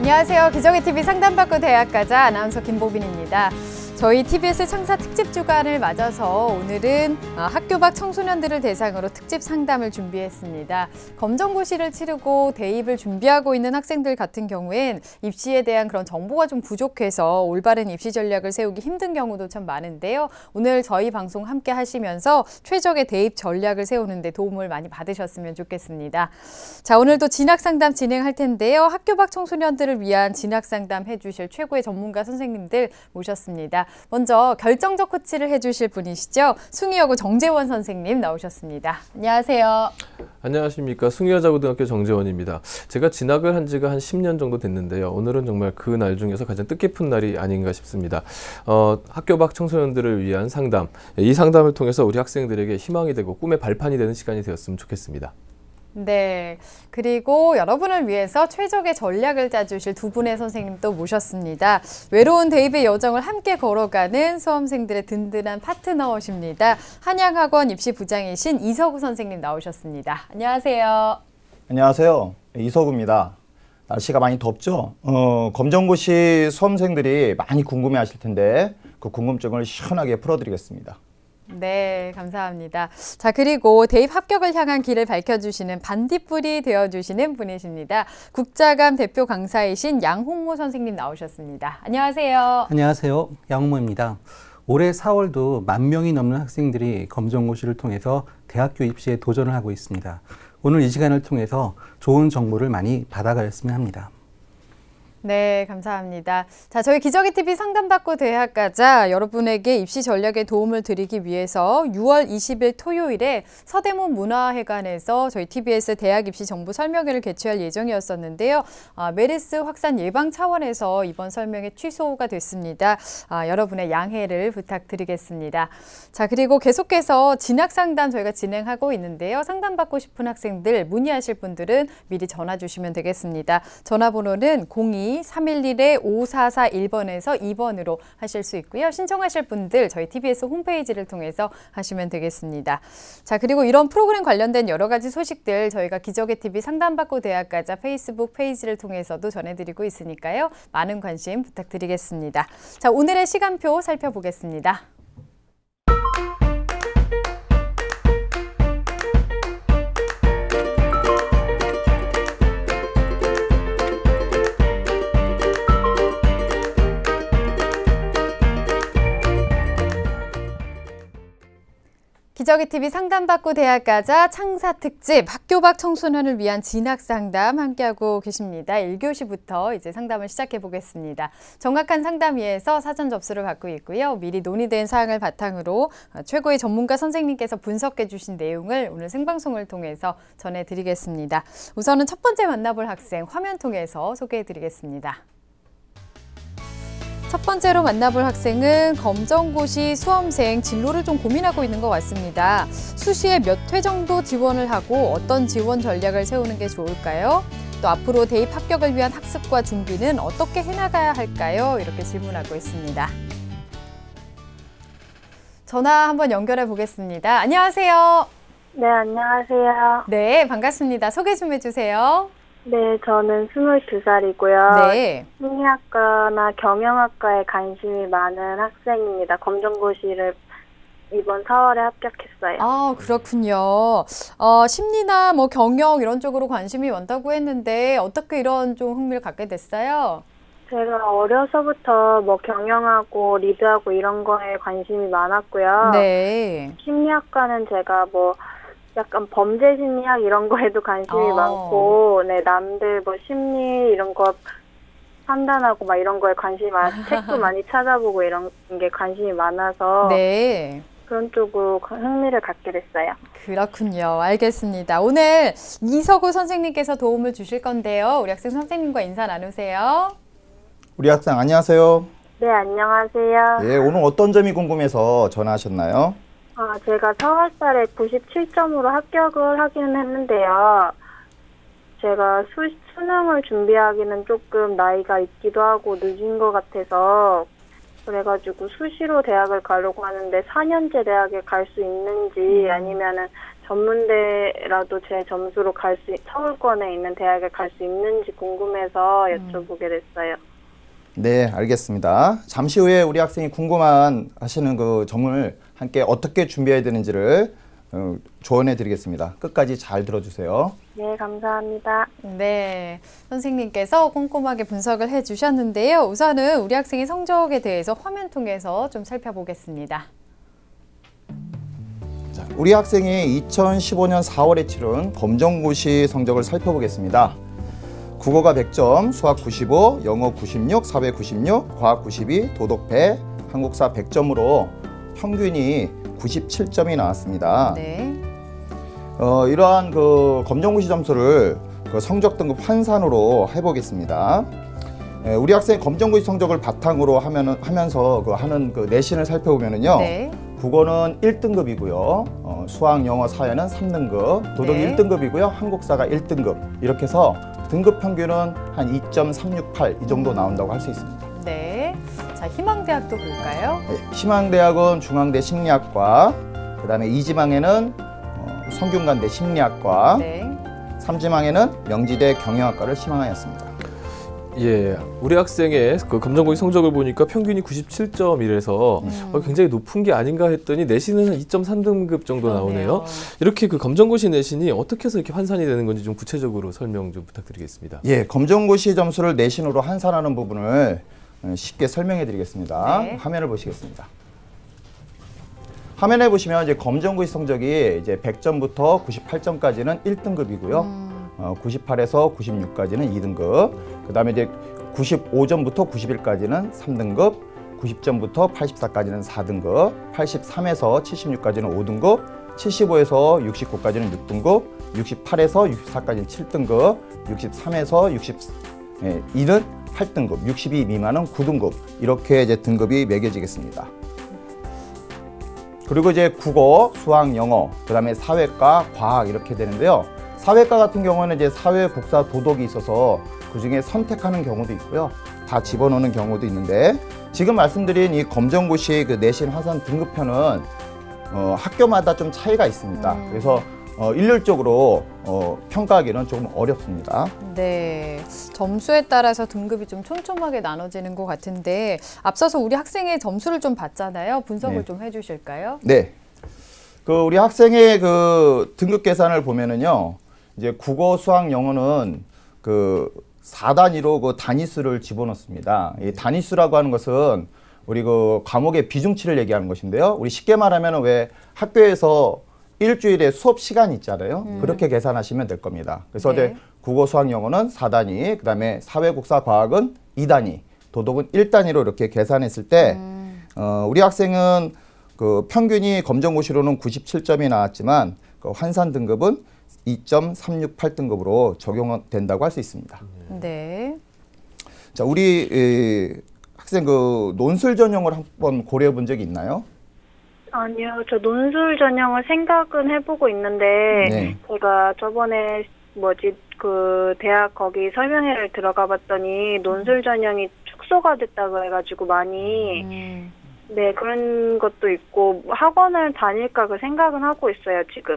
안녕하세요. 기적의 TV 상담받고 대학 가자 아나운서 김보빈입니다. 저희 TBS 창사 특집 주간을 맞아서 오늘은 학교 밖 청소년들을 대상으로 특집 상담을 준비했습니다. 검정고시를 치르고 대입을 준비하고 있는 학생들 같은 경우엔 입시에 대한 그런 정보가 좀 부족해서 올바른 입시 전략을 세우기 힘든 경우도 참 많은데요. 오늘 저희 방송 함께 하시면서 최적의 대입 전략을 세우는 데 도움을 많이 받으셨으면 좋겠습니다. 자, 오늘도 진학 상담 진행할 텐데요. 학교 밖 청소년들을 위한 진학 상담 해주실 최고의 전문가 선생님들 모셨습니다. 먼저 결정적 코치를 해주실 분이시죠. 숭의여고 정재원 선생님 나오셨습니다. 안녕하세요. 안녕하십니까. 숭의여자고등학교 정재원입니다. 제가 진학을 한 지가 한 10년 정도 됐는데요. 오늘은 정말 그 날 중에서 가장 뜻깊은 날이 아닌가 싶습니다. 학교 밖 청소년들을 위한 상담, 이 상담을 통해서 우리 학생들에게 희망이 되고 꿈의 발판이 되는 시간이 되었으면 좋겠습니다. 네, 그리고 여러분을 위해서 최적의 전략을 짜주실 두 분의 선생님 또 모셨습니다. 외로운 대입의 여정을 함께 걸어가는 수험생들의 든든한 파트너십니다. 한양학원 입시부장이신 이서구 선생님 나오셨습니다. 안녕하세요. 안녕하세요. 이서구입니다. 날씨가 많이 덥죠? 검정고시 수험생들이 많이 궁금해하실 텐데 그 궁금증을 시원하게 풀어드리겠습니다. 네, 감사합니다. 자, 그리고 대입 합격을 향한 길을 밝혀주시는 반딧불이 되어주시는 분이십니다. 국자감 대표 강사이신 양홍모 선생님 나오셨습니다. 안녕하세요. 안녕하세요. 양홍모입니다. 올해 4월도 10,000명이 넘는 학생들이 검정고시를 통해서 대학교 입시에 도전을 하고 있습니다. 오늘 이 시간을 통해서 좋은 정보를 많이 받아가였으면 합니다. 네, 감사합니다. 자, 저희 기적의 TV 상담받고 대학 가자 여러분에게 입시 전략에 도움을 드리기 위해서 6월 20일 토요일에 서대문 문화회관에서 저희 TBS 대학 입시 정보 설명회를 개최할 예정이었었는데요. 메르스 확산 예방 차원에서 이번 설명회 취소가 됐습니다. 여러분의 양해를 부탁드리겠습니다. 자, 그리고 계속해서 진학 상담 저희가 진행하고 있는데요. 상담받고 싶은 학생들 문의하실 분들은 미리 전화 주시면 되겠습니다. 전화번호는 02-311-5441번에서 2번으로 하실 수 있고요. 신청하실 분들 저희 TBS 홈페이지를 통해서 하시면 되겠습니다. 자, 그리고 이런 프로그램 관련된 여러 가지 소식들 저희가 기적의 TV 상담받고 대학 가자 페이스북 페이지를 통해서도 전해드리고 있으니까요. 많은 관심 부탁드리겠습니다. 자, 오늘의 시간표 살펴보겠습니다. 기적의 TV 상담받고 대학 가자 창사 특집 학교 밖 청소년을 위한 진학 상담 함께하고 계십니다. 1교시부터 이제 상담을 시작해 보겠습니다. 정확한 상담 위해서 사전 접수를 받고 있고요. 미리 논의된 사항을 바탕으로 최고의 전문가 선생님께서 분석해 주신 내용을 오늘 생방송을 통해서 전해드리겠습니다. 우선은 첫 번째 만나볼 학생 화면 통해서 소개해 드리겠습니다. 첫 번째로 만나볼 학생은 검정고시 수험생 진로를 좀 고민하고 있는 것 같습니다. 수시에 몇 회 정도 지원을 하고 어떤 지원 전략을 세우는 게 좋을까요? 또 앞으로 대입 합격을 위한 학습과 준비는 어떻게 해나가야 할까요? 이렇게 질문하고 있습니다. 전화 한번 연결해 보겠습니다. 안녕하세요. 네, 안녕하세요. 네, 반갑습니다. 소개 좀 해주세요. 네, 저는 22살이고요. 네. 심리학과나 경영학과에 관심이 많은 학생입니다. 검정고시를 이번 4월에 합격했어요. 아, 그렇군요. 심리나 뭐 경영 이런 쪽으로 관심이 많다고 했는데 어떻게 이런 좀 흥미를 갖게 됐어요? 제가 어려서부터 뭐 경영하고 리드하고 이런 거에 관심이 많았고요. 네. 심리학과는 제가 뭐 약간 범죄 심리학 이런 거에도 관심이 많고, 네, 남들 뭐 심리 이런 거 판단하고 막 이런 거에 관심이 많아서 책도 많이 찾아보고 이런 게 관심이 많아서 네. 그런 쪽으로 흥미를 갖게 됐어요. 그렇군요. 알겠습니다. 오늘 이서구 선생님께서 도움을 주실 건데요. 우리 학생 선생님과 인사 나누세요. 우리 학생 안녕하세요. 네, 안녕하세요. 예, 오늘 어떤 점이 궁금해서 전화하셨나요? 제가 4월달에 97점으로 합격을 하기는 했는데요. 제가 수능을 준비하기는 조금 나이가 있기도 하고 늦은 것 같아서 그래가지고 수시로 대학을 가려고 하는데 4년제 대학에 갈 수 있는지 아니면은 전문대라도 제 점수로 서울권에 있는 대학에 갈 수 있는지 궁금해서 여쭤보게 됐어요. 네, 알겠습니다. 잠시 후에 우리 학생이 궁금한 하시는 그 점을 함께 어떻게 준비해야 되는지를 조언해 드리겠습니다. 끝까지 잘 들어주세요. 네, 감사합니다. 네, 선생님께서 꼼꼼하게 분석을 해주셨는데요. 우선은 우리 학생의 성적에 대해서 화면 통해서 좀 살펴보겠습니다. 자, 우리 학생이 2015년 4월에 치른 검정고시 성적을 살펴보겠습니다. 국어가 100점, 수학 95, 영어 96, 사회 96, 과학 92, 도덕 100, 한국사 100점으로 평균이 97점이 나왔습니다. 네. 이러한 그 검정고시 점수를 그 성적 등급 환산으로 해보겠습니다. 우리 학생의 검정고시 성적을 바탕으로 하면서 하는 그 내신을 살펴보면은요. 네. 국어는 1등급이고요. 수학, 영어, 사회는 3등급, 도덕이 네. 1등급이고요. 한국사가 1등급. 이렇게 해서 등급 평균은 한 2.368 이 정도 나온다고 할 수 있습니다. 네. 자, 희망대학도 볼까요? 네, 희망대학은 중앙대 심리학과, 그다음에 2지망에는 성균관대 심리학과, 네. 3지망에는 명지대 경영학과를 희망하였습니다. 예, 우리 학생의 그 검정고시 성적을 보니까 평균이 97점이라서 굉장히 높은 게 아닌가 했더니 내신은 한 2.3등급 정도 나오네요. 이렇게 그 검정고시 내신이 어떻게 해서 이렇게 환산이 되는 건지 좀 구체적으로 설명 좀 부탁드리겠습니다. 예, 검정고시 점수를 내신으로 환산하는 부분을 쉽게 설명해 드리겠습니다. 네. 화면을 보시겠습니다. 화면에 보시면 이제 검정고시 성적이 이제 100점부터 98점까지는 1등급이고요. 98에서 96까지는 2등급. 그다음에 이제 95점부터 91까지는 3등급. 90점부터 84까지는 4등급. 83에서 76까지는 5등급. 75에서 69까지는 6등급. 68에서 64까지는 7등급. 63에서 62는 8등급. 62 미만은 9등급. 이렇게 이제 등급이 매겨지겠습니다. 그리고 이제 국어, 수학, 영어, 그다음에 사회과, 과학 이렇게 되는데요. 사회과 같은 경우는 이제 사회, 국사, 도덕이 있어서 그중에 선택하는 경우도 있고요. 다 집어넣는 경우도 있는데 지금 말씀드린 이 검정고시 그 내신 환산 등급표는 학교마다 좀 차이가 있습니다. 그래서 일률적으로 평가하기는 조금 어렵습니다. 네, 점수에 따라서 등급이 좀 촘촘하게 나눠지는 것 같은데 앞서서 우리 학생의 점수를 좀 봤잖아요. 분석을 네. 좀 해주실까요? 네, 그 우리 학생의 그 등급 계산을 보면은요, 이제 국어, 수학, 영어는 그 4단위로 그 단위수를 집어넣습니다. 이 단위수라고 하는 것은 우리 그 과목의 비중치를 얘기하는 것인데요. 우리 쉽게 말하면 왜 학교에서 일주일에 수업 시간이 있잖아요. 그렇게 계산하시면 될 겁니다. 그래서 네. 이제 국어, 수학, 영어는 4단위, 그다음에 사회, 국사, 과학은 2단위, 도덕은 1단위로 이렇게 계산했을 때 우리 학생은 그 평균이 검정고시로는 97점이 나왔지만 그 환산 등급은 2.368등급으로 적용된다고 할 수 있습니다. 네. 자, 우리 학생 그 논술 전형을 한번 고려해 본 적이 있나요? 아니요, 저 논술 전형을 생각은 해보고 있는데 네. 제가 저번에 그 대학 거기 설명회를 들어가 봤더니 논술 전형이 축소가 됐다고 해가지고 많이 네, 그런 것도 있고 학원을 다닐까 그 생각은 하고 있어요, 지금.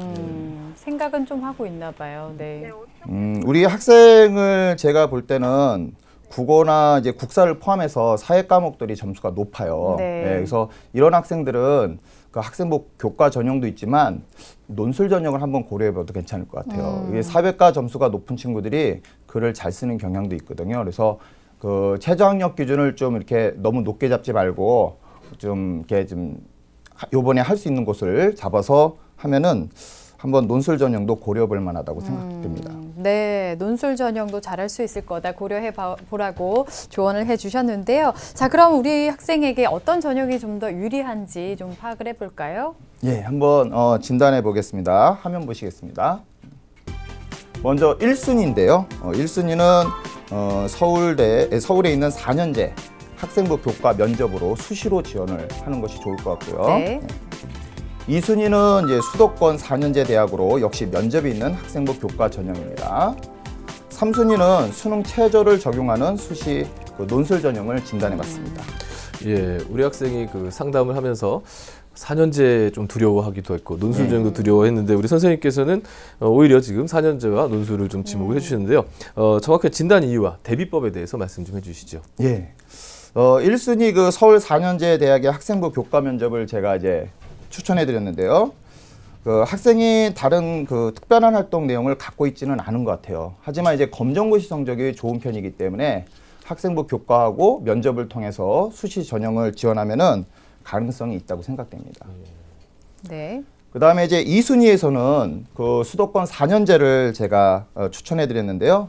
생각은 좀 하고 있나 봐요. 네. 우리 학생을 제가 볼 때는 국어나 이제 국사를 포함해서 사회 과목들이 점수가 높아요. 네. 네, 그래서 이런 학생들은 그 학생부 교과 전형도 있지만 논술 전형을 한번 고려해봐도 괜찮을 것 같아요. 이게 사회과 점수가 높은 친구들이 글을 잘 쓰는 경향도 있거든요. 그래서 그 최저학력 기준을 좀 이렇게 너무 높게 잡지 말고 좀 이렇게 좀 요번에 할 수 있는 곳을 잡아서 하면은 한번 논술 전형도 고려해 볼 만하다고 생각됩니다. 네, 논술 전형도 잘할 수 있을 거다 고려해 보라고 조언을 해주셨는데요. 자, 그럼 우리 학생에게 어떤 전형이 좀 더 유리한지 좀 파악을 해볼까요? 예, 한번 진단해 보겠습니다. 화면 보시겠습니다. 먼저 1순위인데요. 1순위는 서울에 있는 4년제 학생부 교과 면접으로 수시로 지원을 하는 것이 좋을 것 같고요. 네. 2순위는 이제 수도권 4년제 대학으로 역시 면접이 있는 학생부 교과 전형입니다. 3순위는 수능 최저를 적용하는 수시 그 논술 전형을 진단해 봤습니다. 예, 우리 학생이 그 상담을 하면서 4년제 좀 두려워하기도 했고 논술 전형도 두려워했는데 우리 선생님께서는 오히려 지금 4년제와 논술을 좀 지목을 해주셨는데요. 정확한 진단 이유와 대비법에 대해서 말씀 좀 해주시죠. 예. 1순위 그 서울 4년제 대학의 학생부 교과 면접을 제가 이제 추천해 드렸는데요. 그 학생이 다른 그 특별한 활동 내용을 갖고 있지는 않은 것 같아요. 하지만 이제 검정고시 성적이 좋은 편이기 때문에 학생부 교과하고 면접을 통해서 수시 전형을 지원하면은 가능성이 있다고 생각됩니다. 네. 그다음에 이제 2순위에서는 그 수도권 4년제를 제가 추천해 드렸는데요.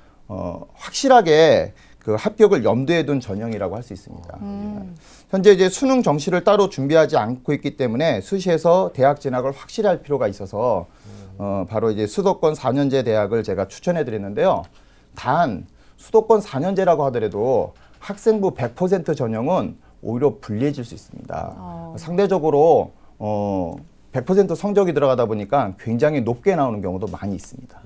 확실하게 그 합격을 염두에 둔 전형이라고 할 수 있습니다. 현재 이제 수능 정시를 따로 준비하지 않고 있기 때문에 수시에서 대학 진학을 확실히 할 필요가 있어서 바로 이제 수도권 4년제 대학을 제가 추천해 드렸는데요. 단 수도권 4년제라고 하더라도 학생부 100% 전형은 오히려 불리해질 수 있습니다. 상대적으로 100% 성적이 들어가다 보니까 굉장히 높게 나오는 경우도 많이 있습니다.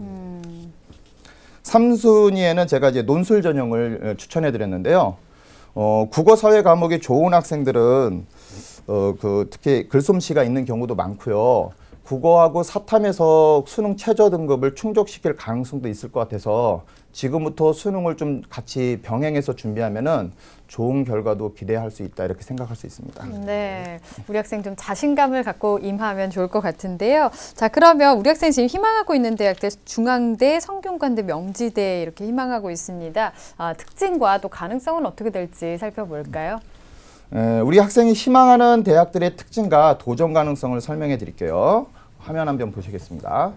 3순위에는 제가 이제 논술 전형을 추천해 드렸는데요. 국어 사회 과목이 좋은 학생들은 특히 글솜씨가 있는 경우도 많고요. 국어하고 사탐에서 수능 최저 등급을 충족시킬 가능성도 있을 것 같아서 지금부터 수능을 좀 같이 병행해서 준비하면은 좋은 결과도 기대할 수 있다 이렇게 생각할 수 있습니다. 네, 우리 학생 좀 자신감을 갖고 임하면 좋을 것 같은데요. 자, 그러면 우리 학생 지금 희망하고 있는 대학들 중앙대, 성균관대, 명지대 이렇게 희망하고 있습니다. 특징과 또 가능성은 어떻게 될지 살펴볼까요? 우리 학생이 희망하는 대학들의 특징과 도전 가능성을 설명해 드릴게요. 화면 한번 보시겠습니다.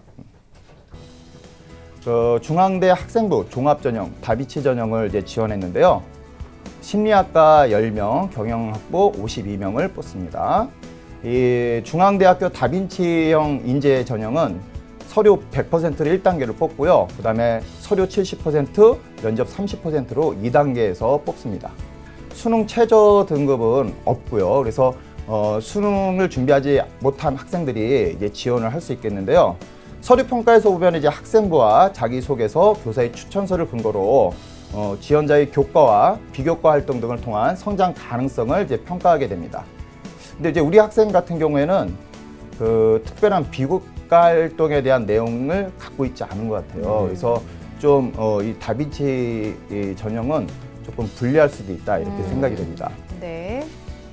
중앙대 학생부 종합전형, 다비치 전형을 이제 지원했는데요. 심리학과 10명, 경영학부 52명을 뽑습니다. 이 중앙대학교 다빈치형 인재 전형은 서류 100%를 1단계로 뽑고요. 그 다음에 서류 70%, 면접 30%로 2단계에서 뽑습니다. 수능 최저 등급은 없고요. 그래서 수능을 준비하지 못한 학생들이 이제 지원을 할 수 있겠는데요. 서류 평가에서 보면 이제 학생부와 자기소개서, 교사의 추천서를 근거로 지원자의 교과와 비교과 활동 등을 통한 성장 가능성을 이제 평가하게 됩니다. 근데 이제 우리 학생 같은 경우에는 그 특별한 비교과 활동에 대한 내용을 갖고 있지 않은 것 같아요. 그래서 좀 이 다빈치 이 전형은 조금 불리할 수도 있다 이렇게 생각이 됩니다. 네.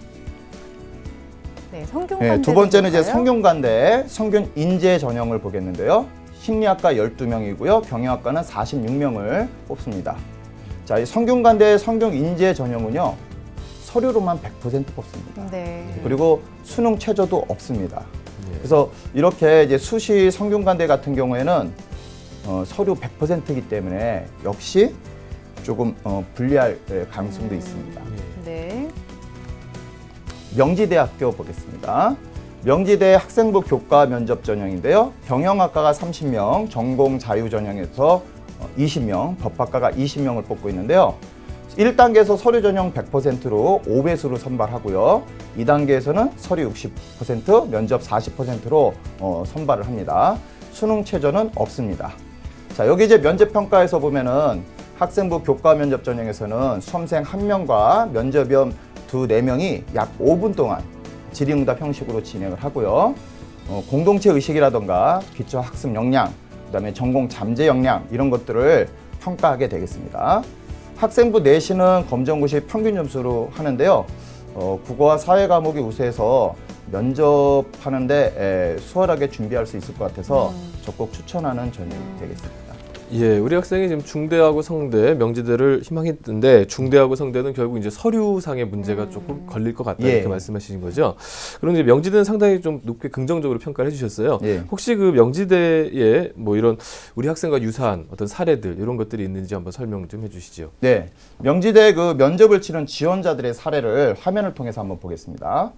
네, 성균관대. 네, 두 번째는 이제 성균관대 성균 인재 전형을 보겠는데요. 심리학과 12명이고요. 경영학과는 46명을 뽑습니다. 자, 이 성균관대 성균 인재 전형은요. 서류로만 100% 뽑습니다. 네. 그리고 수능 최저도 없습니다. 그래서 이렇게 이제 수시 성균관대 같은 경우에는 서류 100%이기 때문에 역시 조금 불리할 가능성도 있습니다. 네. 명지대학교 보겠습니다. 명지대 학생부 교과 면접 전형인데요. 경영학과가 30명, 전공 자유 전형에서 20명, 법학과가 20명을 뽑고 있는데요. 1단계에서 서류 전형 100%로 5배수로 선발하고요. 2단계에서는 서류 60%, 면접 40%로 선발을 합니다. 수능 최저는 없습니다. 자, 여기 이제 면접 평가에서 보면은 학생부 교과 면접 전형에서는 수험생 1명과 면접위원 4명이 약 5분 동안 질의응답 형식으로 진행을 하고요. 공동체 의식이라던가 기초 학습 역량, 그다음에 전공 잠재 역량 이런 것들을 평가하게 되겠습니다. 학생부 내신은 검정고시 평균 점수로 하는데요. 국어와 사회 과목이 우수해서 면접하는데 수월하게 준비할 수 있을 것 같아서 적극 추천하는 전형이 되겠습니다. 예, 우리 학생이 지금 중대하고 성대, 명지대를 희망했는데 중대하고 성대는 결국 이제 서류상의 문제가 조금 걸릴 것 같다 이렇게 말씀하시는 거죠. 그런데 명지대는 상당히 좀 높게 긍정적으로 평가를 해주셨어요. 혹시 그 명지대에 뭐 이런 우리 학생과 유사한 어떤 사례들 이런 것들이 있는지 한번 설명 좀 해주시죠. 네, 명지대 그 면접을 치른 지원자들의 사례를 화면을 통해서 한번 보겠습니다.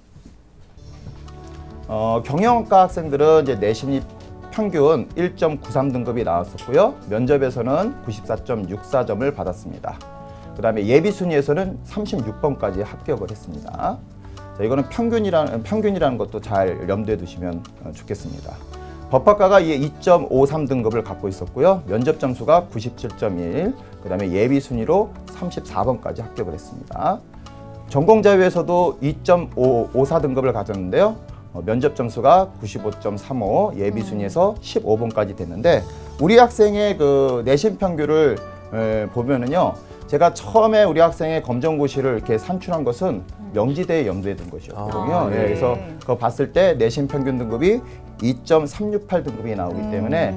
경영학과 학생들은 이제 내신이 평균 1.93 등급이 나왔었고요. 면접에서는 94.64점을 받았습니다. 그 다음에 예비 순위에서는 36번까지 합격을 했습니다. 자, 이거는 평균이라는 것도 잘 염두에 두시면 좋겠습니다. 법학과가 2.53 등급을 갖고 있었고요. 면접 점수가 97.1, 그 다음에 예비 순위로 34번까지 합격을 했습니다. 전공자유에서도 2.54 등급을 가졌는데요. 면접 점수가 95.35, 예비 순위에서 15번까지 됐는데 우리 학생의 그 내신 평균을 보면은요. 제가 처음에 우리 학생의 검정고시를 이렇게 산출한 것은 명지대에 염두에 둔 것이었거든요. 네. 그래서 그거 봤을 때 내신 평균 등급이 2.368 등급이 나오기 때문에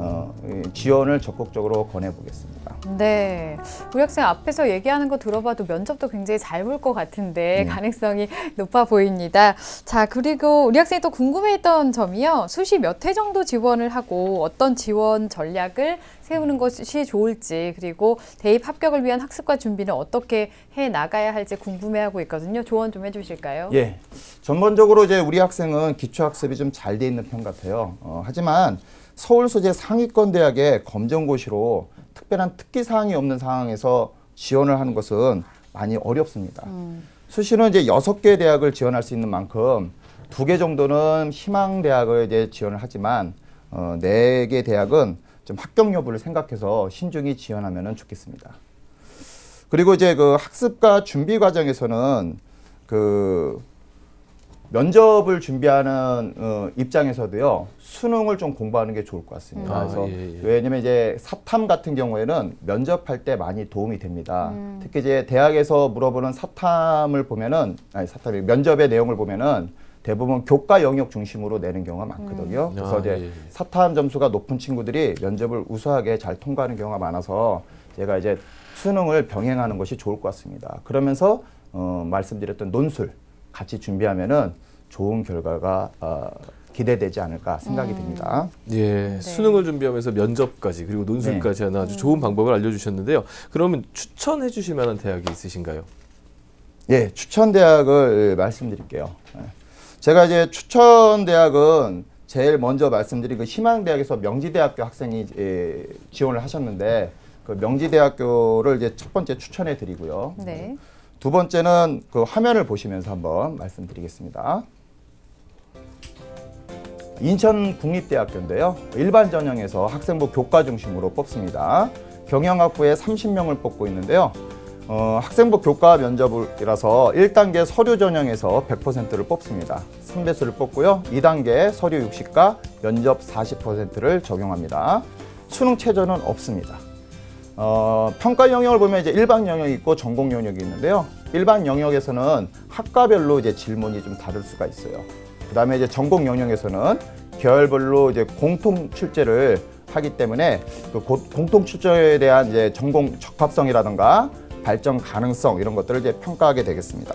지원을 적극적으로 권해보겠습니다. 네, 우리 학생 앞에서 얘기하는 거 들어봐도 면접도 굉장히 잘 볼 것 같은데 가능성이 높아 보입니다. 자, 그리고 우리 학생이 또 궁금해했던 점이요. 수시 몇 회 정도 지원을 하고 어떤 지원 전략을 세우는 것이 좋을지, 그리고 대입 합격을 위한 학습과 준비는 어떻게 해 나가야 할지 궁금해하고 있거든요. 조언 좀 해주실까요? 예, 전반적으로 이제 우리 학생은 기초학습이 좀 잘 돼 있는 편 같아요. 하지만 서울 소재 상위권 대학의 검정고시로 특별한 특기 사항이 없는 상황에서 지원을 하는 것은 많이 어렵습니다. 수시는 이제 6개 대학을 지원할 수 있는 만큼 2개 정도는 희망 대학을 이제 지원을 하지만 4개 대학은 좀 합격 여부를 생각해서 신중히 지원하면 좋겠습니다. 그리고 이제 그 학습과 준비 과정에서는 그 면접을 준비하는 입장에서도요, 수능을 좀 공부하는 게 좋을 것 같습니다. 그래서 왜냐면 이제 사탐 같은 경우에는 면접할 때 많이 도움이 됩니다. 특히 이제 대학에서 물어보는 사탐을 보면은, 사탐이 면접의 내용을 보면은 대부분 교과 영역 중심으로 내는 경우가 많거든요. 그래서 이제 사탐 점수가 높은 친구들이 면접을 우수하게 잘 통과하는 경우가 많아서 제가 이제 수능을 병행하는 것이 좋을 것 같습니다. 그러면서 말씀드렸던 논술 같이 준비하면은 좋은 결과가 기대되지 않을까 생각이 듭니다. 예, 네. 수능을 준비하면서 면접까지 그리고 논술까지 하는 아주 좋은 방법을 알려주셨는데요. 그러면 추천해 주실 만한 대학이 있으신가요? 예, 추천 대학을 말씀드릴게요. 제가 이제 추천 대학은 제일 먼저 말씀드린 그 희망대학에서 명지대학교 학생이 지원을 하셨는데 그 명지대학교를 이제 첫 번째 추천해 드리고요. 네. 두 번째는 그 화면을 보시면서 한번 말씀드리겠습니다. 인천국립대학교인데요. 일반 전형에서 학생부 교과 중심으로 뽑습니다. 경영학부에 30명을 뽑고 있는데요. 학생부 교과 면접이라서 1단계 서류 전형에서 100%를 뽑습니다. 3배수를 뽑고요. 2단계 서류 60과 면접 40%를 적용합니다. 수능 최저는 없습니다. 평가 영역을 보면 이제 일반 영역이 있고 전공 영역이 있는데요. 일반 영역에서는 학과별로 이제 질문이 좀 다를 수가 있어요. 그다음에 이제 전공 영역에서는 계열별로 이제 공통 출제를 하기 때문에 그 공통 출제에 대한 이제 전공 적합성이라든가 발전 가능성 이런 것들을 이제 평가하게 되겠습니다.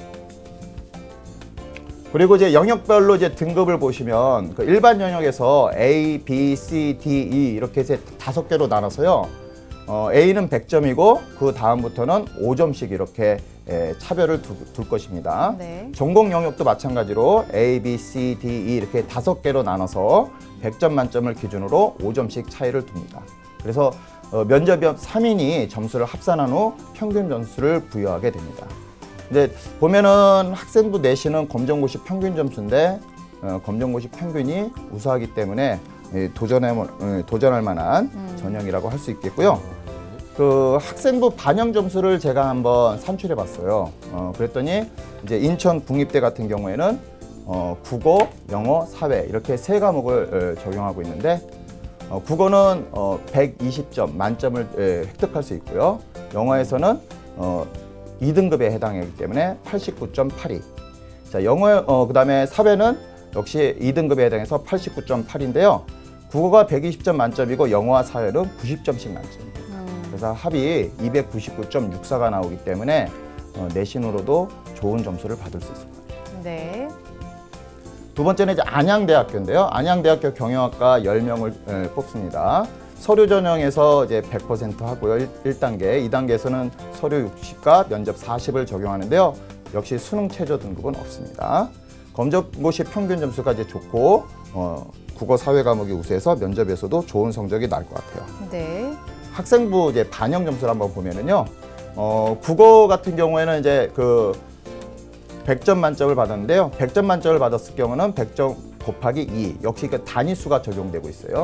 그리고 이제 영역별로 이제 등급을 보시면 그 일반 영역에서 A, B, C, D, E 이렇게 이제 5개로 나눠서요. A는 100점이고 그 다음부터는 5점씩 이렇게 차별을 둘 것입니다. 네. 전공 영역도 마찬가지로 A, B, C, D, E 이렇게 5개로 나눠서 100점 만점을 기준으로 5점씩 차이를 둡니다. 그래서 면접위원 3인이 점수를 합산한 후 평균 점수를 부여하게 됩니다. 근데 보면은 학생부 내신은 검정고시 평균 점수인데 검정고시 평균이 우수하기 때문에 도전할 만한 전형이라고 할 수 있겠고요. 그 학생부 반영 점수를 제가 한번 산출해 봤어요. 그랬더니 이제 인천 국립대 같은 경우에는 국어, 영어, 사회 이렇게 3과목을 적용하고 있는데 국어는 120점 만점을 획득할 수 있고요. 영어에서는 2등급에 해당하기 때문에 89.82. 자, 그다음에 사회는 역시 2등급에 해당해서 89.8인데요. 국어가 120점 만점이고 영어와 사회는 90점씩 만점입니다. 그래서 합이 299.64가 나오기 때문에 내신으로도 좋은 점수를 받을 수 있습니다. 네. 두 번째는 이제 안양대학교인데요. 안양대학교 경영학과 10명을 뽑습니다. 서류 전형에서 이제 100% 하고요. 1단계, 2단계에서는 서류 60과 면접 40을 적용하는데요. 역시 수능 최저 등급은 없습니다. 검정고시 평균 점수가 이제 좋고 국어 사회 과목이 우수해서 면접에서도 좋은 성적이 날 것 같아요. 네. 학생부 이제 반영 점수를 한번 보면은요. 국어 같은 경우에는 이제 그 100점 만점을 받았는데요. 100점 만점을 받았을 경우는 100점 곱하기 2. 역시 그 단위수가 적용되고 있어요.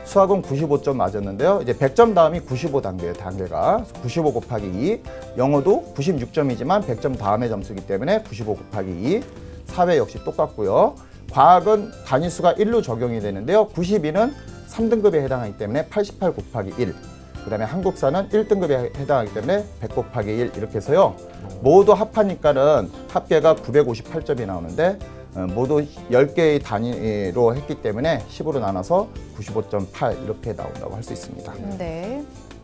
수학은 95점 맞았는데요. 이제 100점 다음이 95단계예요. 단계가 95 곱하기 2. 영어도 96점이지만 100점 다음의 점수이기 때문에 95 곱하기 2. 사회 역시 똑같고요. 과학은 단위수가 1로 적용이 되는데요. 92는 3등급에 해당하기 때문에 88 곱하기 1. 그다음에 한국사는 1등급에 해당하기 때문에 100 곱하기 1 이렇게 해서요. 모두 합하니까는 합계가 958점이 나오는데 모두 10개의 단위로 했기 때문에 10으로 나눠서 95.8 이렇게 나온다고 할 수 있습니다. 네.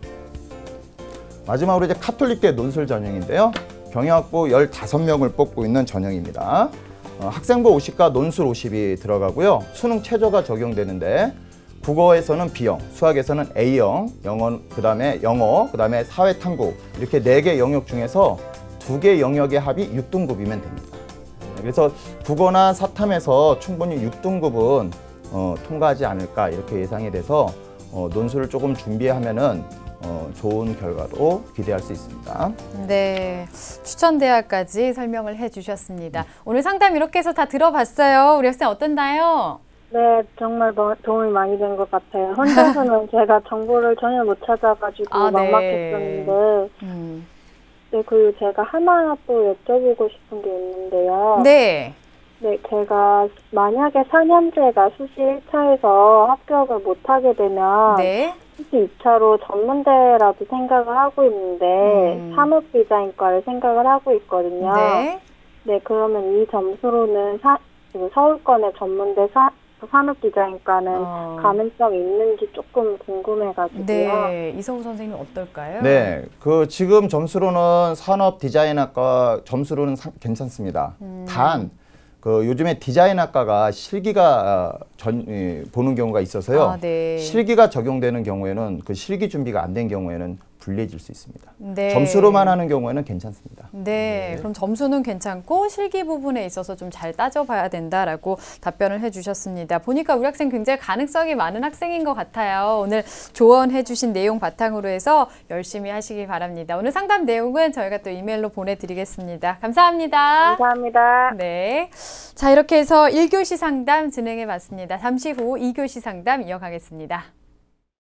마지막으로 이제 카톨릭계 논술 전형인데요. 경영학부 15명을 뽑고 있는 전형입니다. 학생부 50과 논술 50이 들어가고요. 수능 최저가 적용되는데 국어에서는 B형, 수학에서는 A형, 그다음에 영어, 그다음에 사회 탐구 이렇게 4개 영역 중에서 2개 영역의 합이 6등급이면 됩니다. 그래서 국어나 사탐에서 충분히 6등급은 통과하지 않을까 이렇게 예상이 돼서 논술을 조금 준비하면은 좋은 결과로 기대할 수 있습니다. 네, 추천 대학까지 설명을 해주셨습니다. 오늘 상담 이렇게 해서 다 들어봤어요. 우리 학생 어땠나요? 네, 정말 도움이 많이 된 것 같아요. 혼자서는 제가 정보를 전혀 못 찾아가지고 막막했었는데 네, 그리고 제가 하나 또 여쭤보고 싶은 게 있는데요. 네. 네, 제가 만약에 4년제가 수시 1차에서 합격을 못하게 되면 네. 수시 2차로 전문대라도 생각을 하고 있는데 산업디자인과를 생각을 하고 있거든요. 네. 네, 그러면 이 점수로는 서울권의 전문대 산업디자인과는 가능성이 있는지 조금 궁금해가지고요. 네, 이성우 선생님 어떨까요? 네, 지금 점수로는 산업디자인학과 점수로는 괜찮습니다. 단 요즘에 디자인학과가 실기가 보는 경우가 있어서요. 네. 실기가 적용되는 경우에는 그 실기 준비가 안 된 경우에는 불리해질 수 있습니다. 네. 점수로만 하는 경우에는 괜찮습니다. 네, 그럼 점수는 괜찮고 실기 부분에 있어서 좀 잘 따져봐야 된다라고 답변을 해주셨습니다. 보니까 우리 학생 굉장히 가능성이 많은 학생인 것 같아요. 오늘 조언해주신 내용 바탕으로 해서 열심히 하시기 바랍니다. 오늘 상담 내용은 저희가 또 이메일로 보내드리겠습니다. 감사합니다. 감사합니다. 네, 자 이렇게 해서 1교시 상담 진행해봤습니다. 잠시 후 2교시 상담 이어가겠습니다.